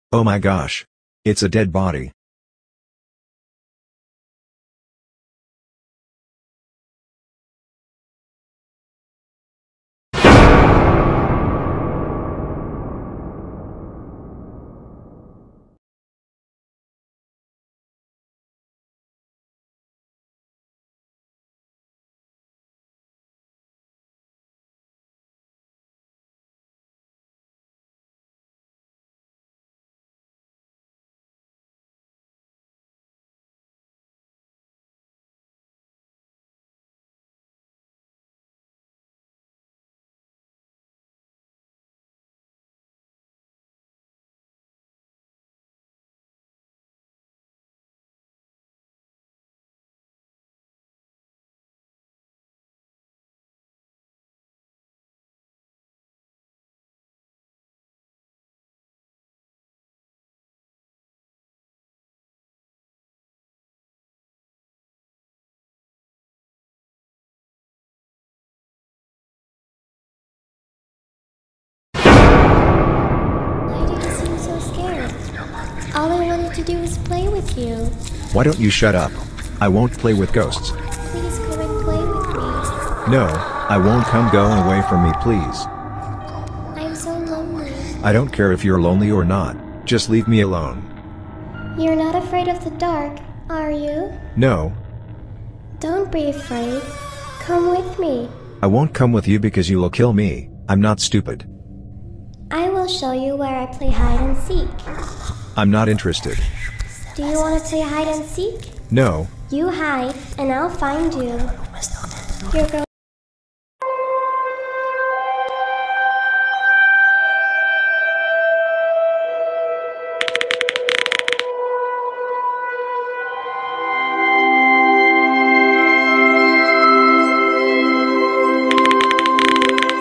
Oh my gosh. It's a dead body. Why do you seem so scared? All I wanted to do was play with you. Why don't you shut up? I won't play with ghosts. Please come and play with me. No, I won't. Come go away from me, please. I'm so lonely. I don't care if you're lonely or not. Just leave me alone. You're not afraid of the dark, are you? No, Don't be afraid. Come with me. I won't come with you because you'll kill me. I'm not stupid. I will show you where I play hide and seek. I'm not interested. Do you want to play hide and seek? No. You hide, and I'll find you. You're going